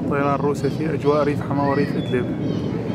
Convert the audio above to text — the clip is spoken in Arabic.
الطيران الروسي في أجواء ريف حماة وريف إدلب.